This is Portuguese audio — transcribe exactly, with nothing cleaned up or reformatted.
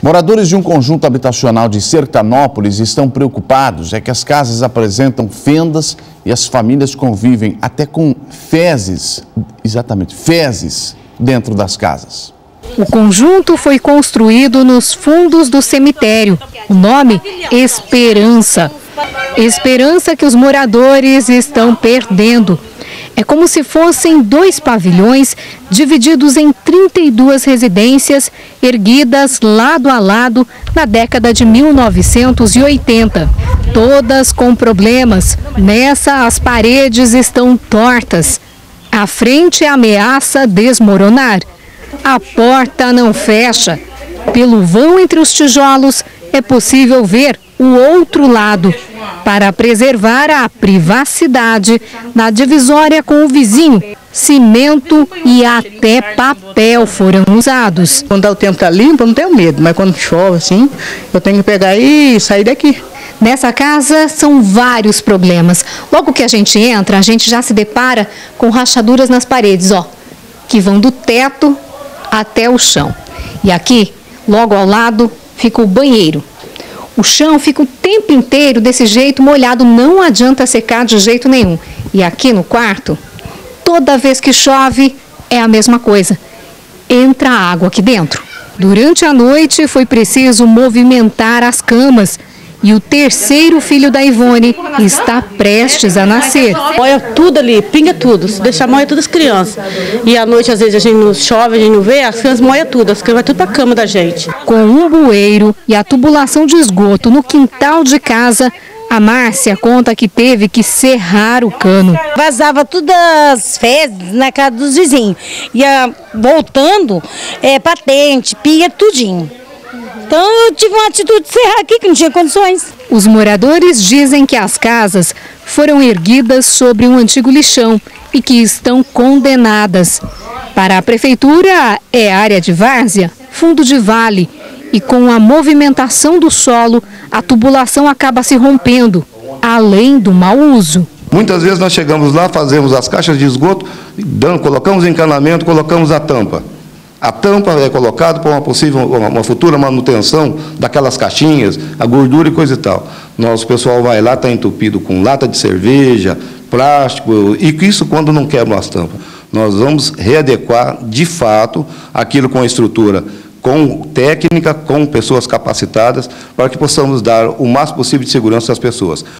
Moradores de um conjunto habitacional de Sertanópolis estão preocupados, é que as casas apresentam fendas e as famílias convivem até com fezes, exatamente, fezes dentro das casas. O conjunto foi construído nos fundos do cemitério. O nome? Esperança. Esperança que os moradores estão perdendo. É como se fossem dois pavilhões divididos em trinta e duas residências erguidas lado a lado na década de mil novecentos e oitenta. Todas com problemas. Nessa, as paredes estão tortas. A frente ameaça desmoronar. A porta não fecha. Pelo vão entre os tijolos, é possível ver o outro lado, para preservar a privacidade na divisória com o vizinho. Cimento e até papel foram usados. Quando o tempo está limpo, eu não tenho medo, mas quando chove assim, eu tenho que pegar e sair daqui. Nessa casa são vários problemas. Logo que a gente entra, a gente já se depara com rachaduras nas paredes, ó, que vão do teto até o chão. E aqui, logo ao lado, fica o banheiro. O chão fica o tempo inteiro desse jeito molhado, não adianta secar de jeito nenhum. E aqui no quarto, toda vez que chove, é a mesma coisa. Entra água aqui dentro. Durante a noite foi preciso movimentar as camas. E o terceiro filho da Ivone está prestes a nascer. Molha tudo ali, pinga tudo. Se deixar molha todas as crianças. E à noite, às vezes, a gente não chove, a gente não vê, as crianças molham tudo. As crianças vão tudo para a cama da gente. Com um bueiro e a tubulação de esgoto no quintal de casa, a Márcia conta que teve que serrar o cano. Vazava todas as fezes na casa dos vizinhos. Ia voltando, é, patente, pia, tudinho. Então eu tive uma atitude de serrar aqui, que não tinha condições. Os moradores dizem que as casas foram erguidas sobre um antigo lixão e que estão condenadas. Para a prefeitura, é área de várzea, fundo de vale. E com a movimentação do solo, a tubulação acaba se rompendo, além do mau uso. Muitas vezes nós chegamos lá, fazemos as caixas de esgoto, dando, colocamos encanamento, colocamos a tampa. A tampa é colocada para uma possível, uma futura manutenção daquelas caixinhas, a gordura e coisa e tal. Nosso pessoal vai lá, está entupido com lata de cerveja, plástico, e isso quando não quebram as tampas. Nós vamos readequar, de fato, aquilo com a estrutura, com técnica, com pessoas capacitadas, para que possamos dar o máximo possível de segurança às pessoas.